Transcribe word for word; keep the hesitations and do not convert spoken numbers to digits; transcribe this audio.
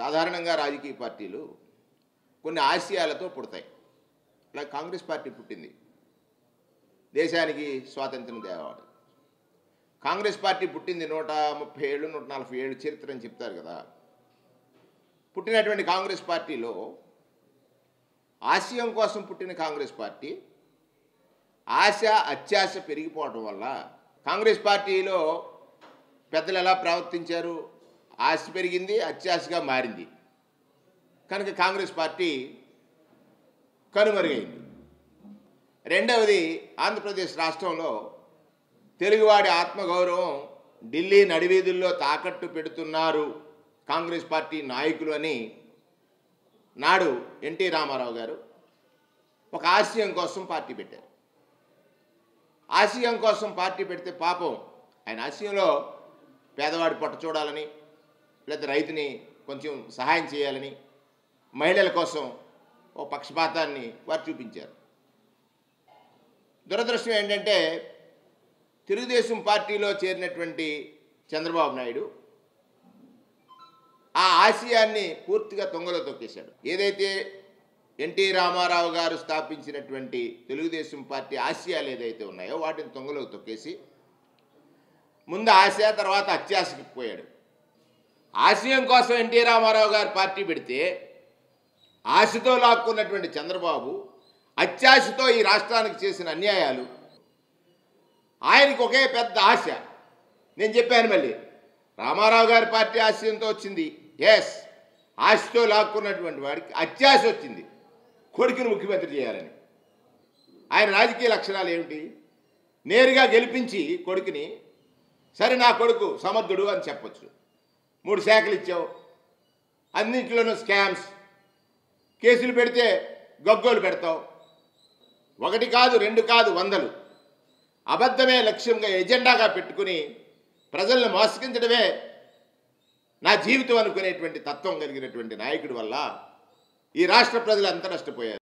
సాధారణంగా రాజకీయ పార్టీలు కొన్ని ఆశయాలతో పుడతాయి. అలా కాంగ్రెస్ పార్టీ పుట్టింది, దేశానికి స్వాతంత్రం తేవాలి. కాంగ్రెస్ పార్టీ పుట్టింది నూట ముప్పై ఏళ్ళు నూట నలభై ఏళ్ళు చరిత్ర అని చెప్తారు కదా. పుట్టినటువంటి కాంగ్రెస్ పార్టీలో ఆశయం కోసం పుట్టిన కాంగ్రెస్ పార్టీ ఆశ అత్యాశ పెరిగిపోవడం వల్ల కాంగ్రెస్ పార్టీలో పెద్దలు ఎలా ప్రవర్తించారు, ఆశ పెరిగింది, అత్యాశగా మారింది. కనుక కాంగ్రెస్ పార్టీ కనుమరుగైంది. రెండవది, ఆంధ్రప్రదేశ్ రాష్ట్రంలో తెలుగువాడి ఆత్మగౌరవం ఢిల్లీ నడివీధుల్లో తాకట్టు పెడుతున్నారు కాంగ్రెస్ పార్టీ నాయకులు అని నాడు ఎన్టీ రామారావు గారు ఒక ఆశయం కోసం పార్టీ పెట్టారు. ఆశయం కోసం పార్టీ పెడితే పాపం ఆయన ఆశయంలో పేదవాడి పొట్ట చూడాలని, లేదా రైతుని కొంచెం సహాయం చేయాలని, మహిళల కోసం ఓ పక్షపాతాన్ని వారు చూపించారు. దురదృష్టం ఏంటంటే తెలుగుదేశం పార్టీలో చేరినటువంటి చంద్రబాబు నాయుడు ఆ ఆశయాన్ని పూర్తిగా తొంగలో తొక్కేశాడు. ఏదైతే ఎన్టీ రామారావు గారు స్థాపించినటువంటి తెలుగుదేశం పార్టీ ఆశయాలు ఏదైతే ఉన్నాయో వాటిని తొంగలో తొక్కేసి ముందు ఆశ తర్వాత అత్యాశకి పోయాడు. ఆశయం కోసం ఎన్టీ రామారావు గారు పార్టీ పెడితే ఆశతో లాక్కున్నటువంటి చంద్రబాబు అత్యాశతో ఈ రాష్ట్రానికి చేసిన అన్యాయాలు, ఆయనకి ఒకే పెద్ద ఆశ. నేను చెప్పాను మళ్ళీ, రామారావు గారి పార్టీ ఆశయంతో వచ్చింది, ఎస్, ఆశతో లాక్కున్నటువంటి వాడికి అత్యాశ వచ్చింది కొడుకుని ముఖ్యమంత్రి చేయాలని. ఆయన రాజకీయ లక్షణాలు ఏమిటి? నేరుగా గెలిపించి కొడుకుని, సరే నా కొడుకు సమర్థుడు అని చెప్పొచ్చు. మూడు శాఖలు ఇచ్చావు, అన్నింటిలోనూ స్కామ్స్, కేసులు పెడితే గగ్గోలు పెడతావు. ఒకటి కాదు, రెండు కాదు, వందలు. అబద్ధమే లక్ష్యంగా ఎజెండాగా పెట్టుకుని ప్రజలను మోసగించడమే నా జీవితం అనుకునేటువంటి తత్వం కలిగినటువంటి నాయకుడి వల్ల ఈ రాష్ట్ర ప్రజలు అంతా నష్టపోయారు.